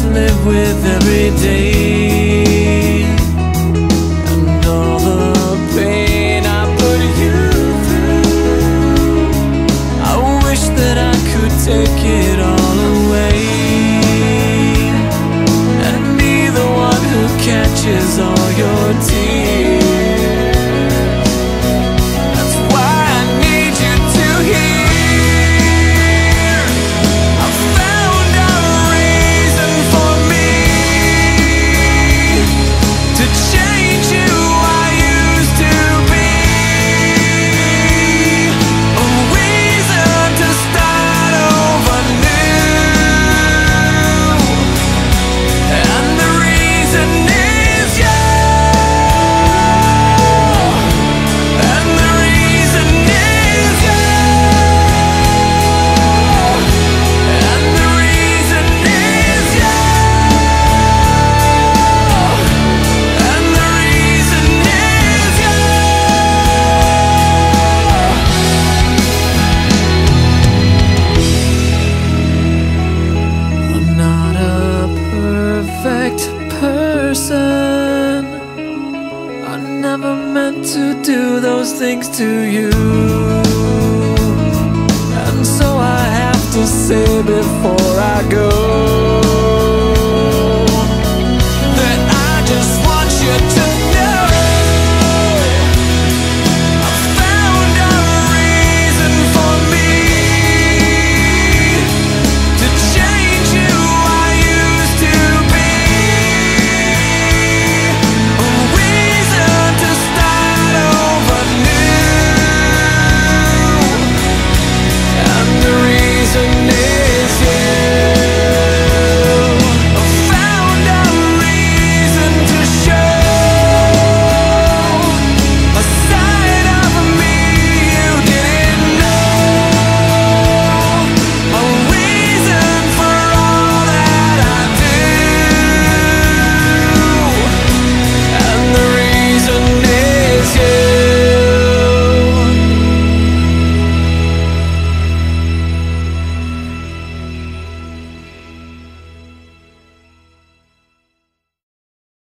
live with every day, and all the pain I put you through. I wish that I could take it all away and be the one who catches all your tears. That's why I need you to hear. I found a reason for me to change who I used to be, a reason to start over new, and the reason is you, and the reason is you, and the reason is you, and the reason is you. I'm not a perfect person. I never meant to do those things to you, and so I have to say before I go,